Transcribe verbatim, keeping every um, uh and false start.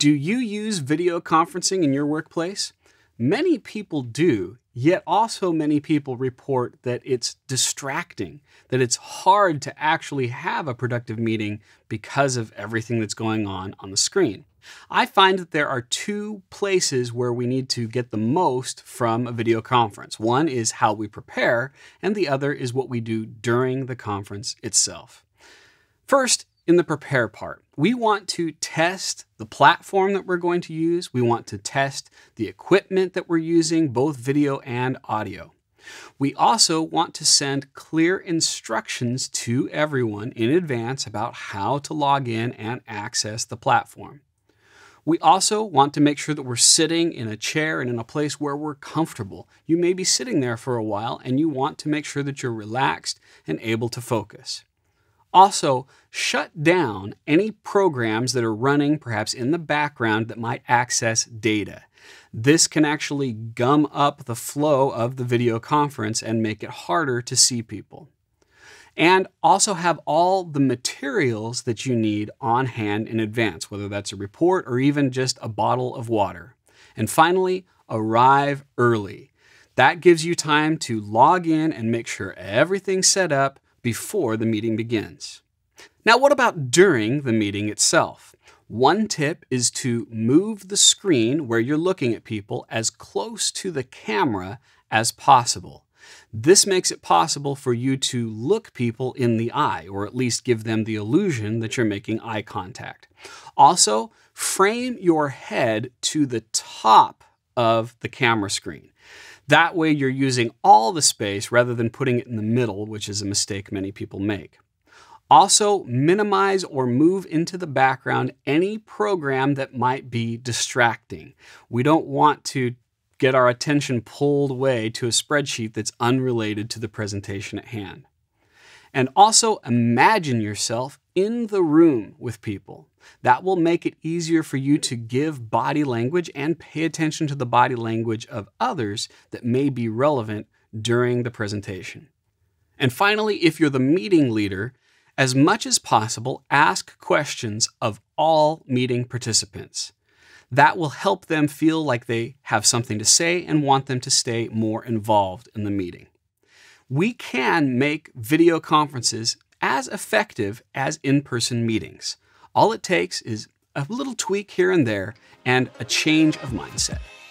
Do you use video conferencing in your workplace? Many people do, yet also many people report that it's distracting, that it's hard to actually have a productive meeting because of everything that's going on on the screen. I find that there are two places where we need to get the most from a video conference. One is how we prepare, and the other is what we do during the conference itself. First, in the prepare part, we want to test the platform that we're going to use. We want to test the equipment that we're using, both video and audio. We also want to send clear instructions to everyone in advance about how to log in and access the platform. We also want to make sure that we're sitting in a chair and in a place where we're comfortable. You may be sitting there for a while and you want to make sure that you're relaxed and able to focus. Also, shut down any programs that are running perhaps in the background that might access data. This can actually gum up the flow of the video conference and make it harder to see people. And also have all the materials that you need on hand in advance, whether that's a report or even just a bottle of water. And finally, arrive early. That gives you time to log in and make sure everything's set up before the meeting begins. Now, what about during the meeting itself? One tip is to move the screen where you're looking at people as close to the camera as possible. This makes it possible for you to look people in the eye, or at least give them the illusion that you're making eye contact. Also, frame your head to the top of the camera screen. That way you're using all the space rather than putting it in the middle, which is a mistake many people make. Also, minimize or move into the background any program that might be distracting. We don't want to get our attention pulled away to a spreadsheet that's unrelated to the presentation at hand. And also imagine yourself in the room with people. That will make it easier for you to give body language and pay attention to the body language of others that may be relevant during the presentation. And finally, if you're the meeting leader, as much as possible, ask questions of all meeting participants. That will help them feel like they have something to say and want them to stay more involved in the meeting. We can make video conferences as effective as in-person meetings. All it takes is a little tweak here and there and a change of mindset.